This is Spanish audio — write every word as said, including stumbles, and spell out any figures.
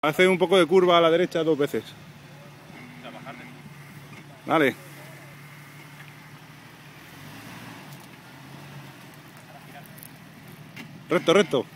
Hace un poco de curva a la derecha dos veces. Vale. Recto, recto.